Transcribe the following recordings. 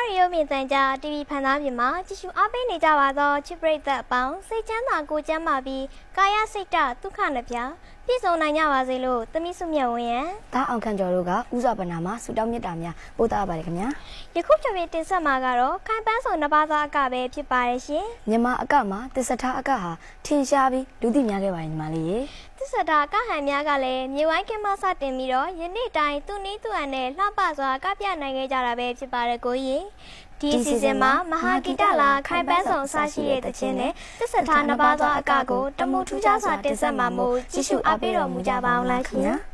ရီယိုမြင့်တန်ကြား TV ဖန်သားပြင်မှာကြည့်ရှုအားပေးနေကြပါသောချစ်ပရိသတ်အပေါင်းစိတ်ချမ်းသာကိုကျမ်းမာပြီးကာယစိတ်ဓာတ်ဒုက္ခနှပြပြည့်စုံနိုင်ကြပါစေလို့သမီးစုမြတ်ဝင်းရန်ဒါအောင်ခံကျော်တို့ကဥစွာပနာမှာဆုတောင်းမြတ်တာများပို့သပါတယ်ခင်ဗျာယခုချက်ပြီးတင်ဆက်မှာကတော့ခိုင်ပန်းစုံနှစ်ပါးသားအကပဲဖြစ်ပါတယ်ရှင်မြန်မာအကမှာတစ္ဆထအကဟာထင်ရှားပြီးလူသိများခဲ့ပါတယ်ညီမလေးရေတစ္ဆထအကဟန်များကလည်းမြေဝိုင်းကင်းမစတင်ပြီးတော့ယနေ့တိုင်းသူ့နည်းသူ့အနဲ့လှပစွာကပြနိုင်ခဲ့ကြတာပဲဖြစ်ပါတယ်ကိုကြီးဒီစီစဉ်မှာမဟာဂီတလာခိုင်ပန်းဆောင်စားရှိတဲ့တခြင်းနဲ့တစ္ဆထာနှစ်ပါးသောအကကိုတမှုထူးခြားစွာတင်ဆက်မှာမို့ကြည့်ရှုအားပေးတော်မူကြပါအောင်လားခင်ဗျာ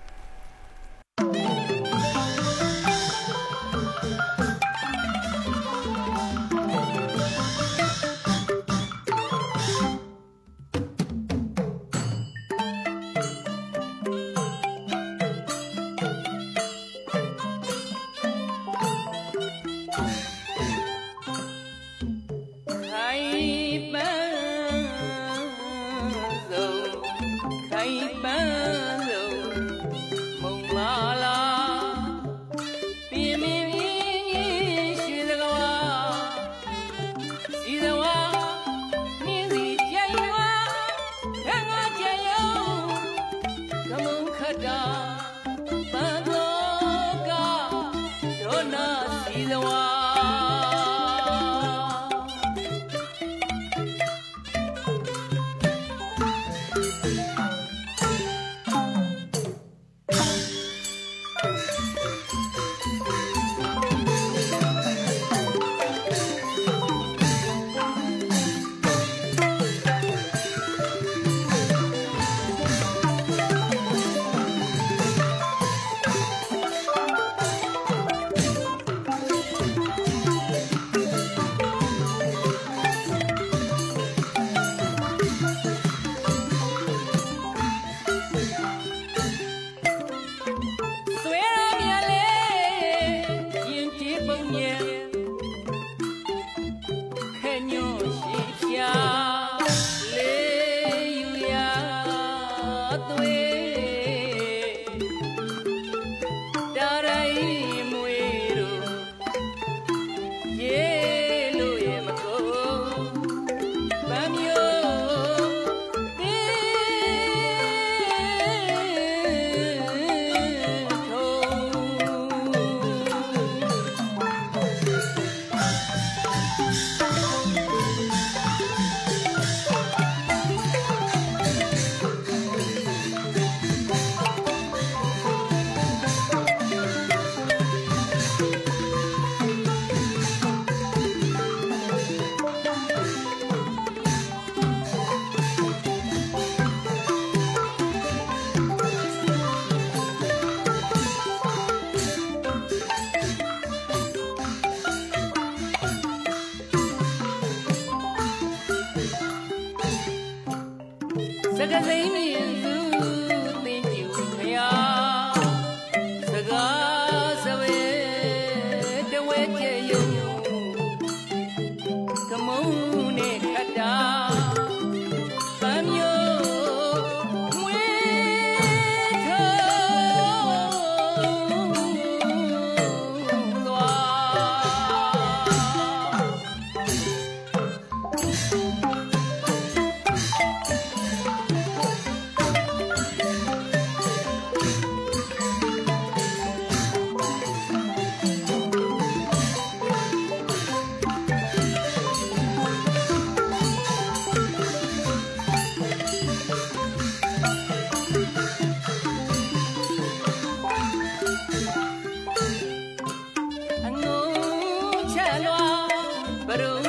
But